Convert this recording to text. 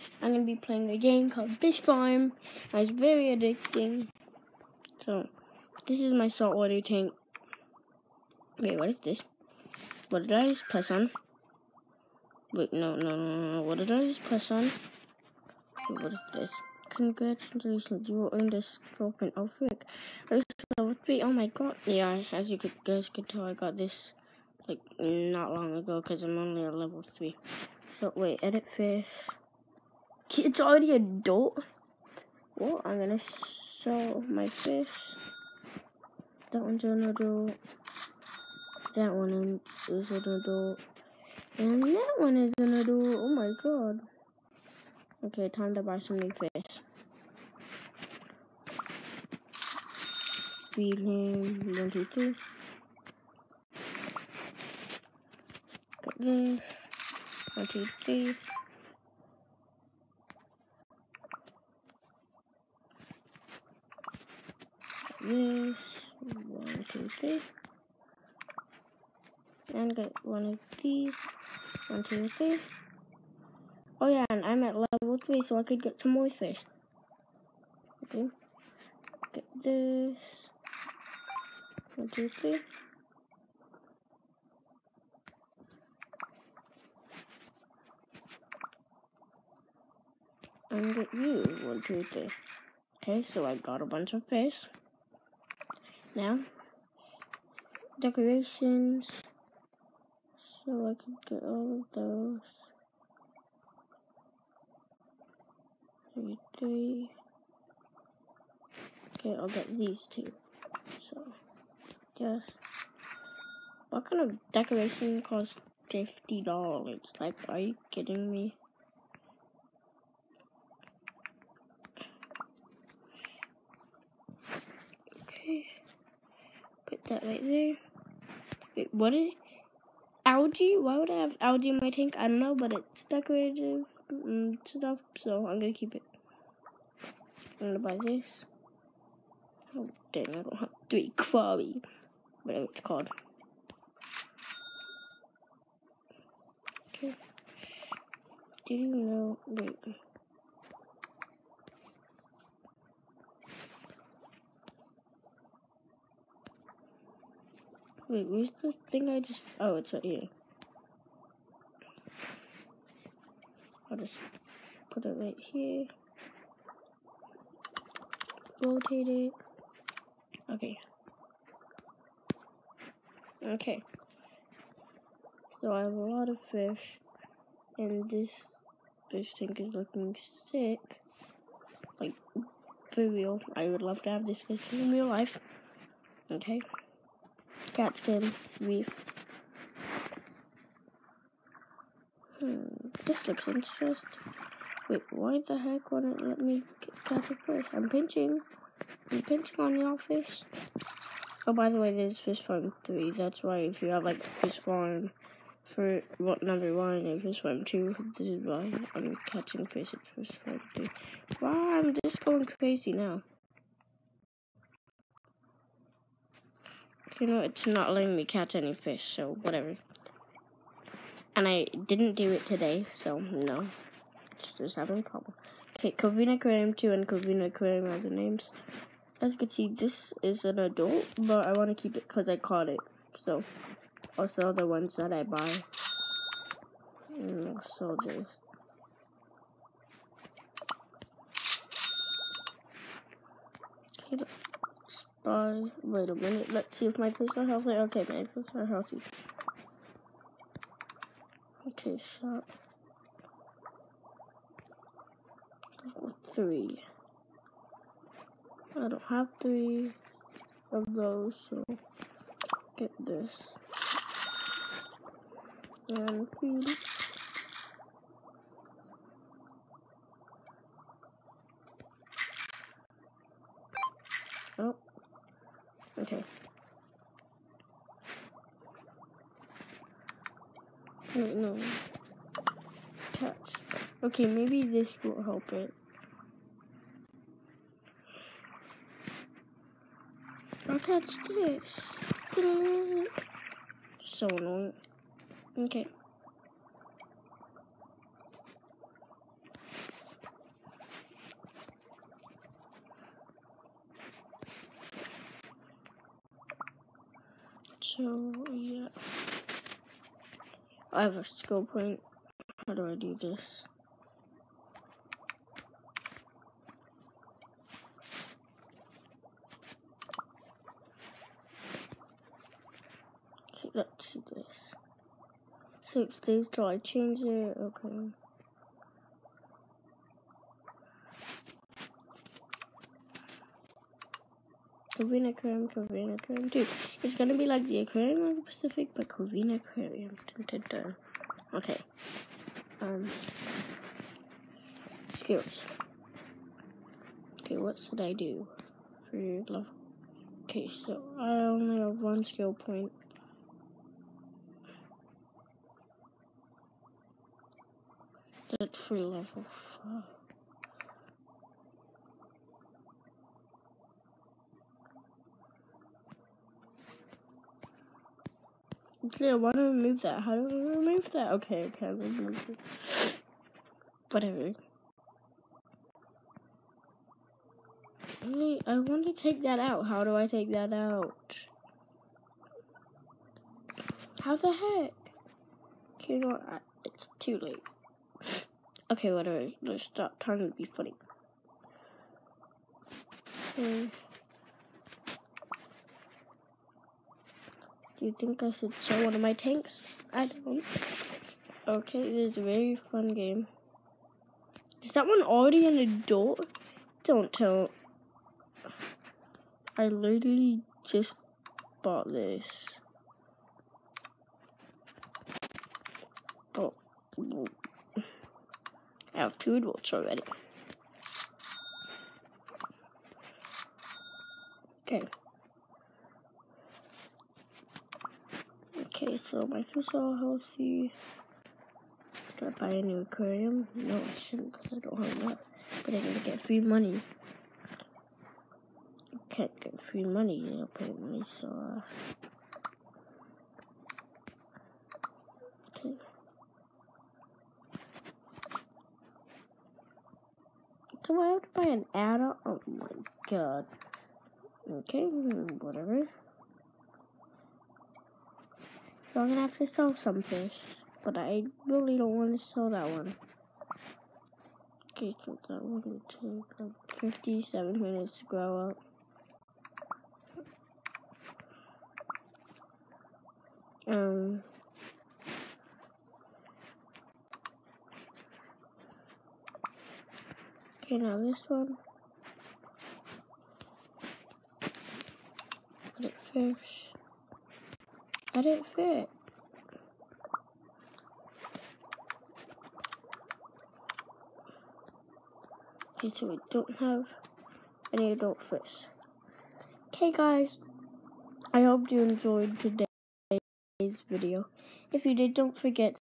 I'm going to be playing a game called Fish Farm. It's very addicting. So, this is my saltwater tank. Wait, what is this? What did I just press on? Wait, no. What did I just press on? Wait, what is this? Congratulations, you will earn this scorpion. Oh, frick. I was level 3. Oh my god. Yeah, as you guys could tell, I got this like not long ago because I'm only at level 3. So, wait, edit fish. It's already adult? Well, I'm gonna show my fish. That one's an adult. That one is an adult. And that one is an adult. Oh my god. Okay, time to buy some new fish. Feed him. 1, 2, 3. Got this. 1, 2, 3. This. 1, 2, 3. And get one of these. 1, 2, 3. Oh yeah, and I'm at level 3, so I could get some more fish. Okay. Get this. 1, 2, 3. And get you. 1, 2, 3. Okay, so I got a bunch of fish. Now, decorations. So I can get all of those. 3. Okay, I'll get these 2. So, just. What kind of decoration costs $50? Like, are you kidding me? Okay. Put that right there. Wait, what is algae? Why would I have algae in my tank? I don't know, but it's decorative stuff, so I'm gonna keep it. I'm gonna buy this. Oh dang, I don't have 3 quarry. Whatever it's called. Okay. Did you know? Wait. Wait, where's the thing I just... Oh, it's right here. I'll just put it right here. Rotate it. Okay. Okay. So I have a lot of fish. And this fish tank is looking sick. Like, for real. I would love to have this fish tank in real life. Okay. Cat skin, reef. This looks interesting. Wait, why the heck wouldn't it let me catch a fish? I'm pinching on y'all fish. Oh, by the way, there's Fish Farm 3. That's why if you have like Fish Farm for number 1 and Fish Farm 2, this is why I'm catching fish at Fish Farm 3. Wow, I'm just going crazy now. You know, it's not letting me catch any fish, so whatever. And I didn't do it today, so no. It's just having a problem. Okay, Covina Aquarium 2 and Covina Aquarium are the names. As you can see, this is an adult, but I want to keep it because I caught it. So, I'll sell the ones that I buy. And I'll sell this. Okay, wait a minute, let's see if my fish are healthy. Okay, my fish are healthy. Okay, shop. 3. I don't have 3 of those, so get this. And feed. Oh, okay. Wait, no. Catch. Okay, maybe this will help it. I'll catch this. So annoying. Okay. So, yeah. I have a skill point. How do I do this? Okay, let's do this. 6 days till I change it. Okay. Covina Aquarium. Dude, it's gonna be like the Aquarium of the Pacific, but Covina Aquarium. Dun, dun, dun. Okay. Skills. Okay, what should I do for your level? Okay, so I only have 1 skill point. That's for level 5. Okay, I want to remove that. How do I remove that? Okay, I'm gonna remove it. Whatever. Wait, I want to take that out. How do I take that out? How the heck? Okay, you know what? It's too late. Okay, whatever. Let's stop trying to be funny. Okay. Do you think I should sell one of my tanks? I don't. Okay, this is a very fun game. Is that one already an adult? Don't tell. I literally just bought this. Oh, I have 2 adults already. Okay. Okay, so my fish are all healthy. Start buying a new aquarium. No, I shouldn't because I don't have enough. But I'm gonna get free money. Can't get free money apparently, so okay. So I have to buy an add-on? Oh my god. Okay, whatever. So I'm gonna have to sell some fish. But I really don't want to sell that one. Okay, so that one will take like 57 minutes to grow up. Okay, now this one. Edit fish. Edit fit. Okay, so we don't have any adult fish. Okay, guys. I hope you enjoyed today's video. If you did, don't forget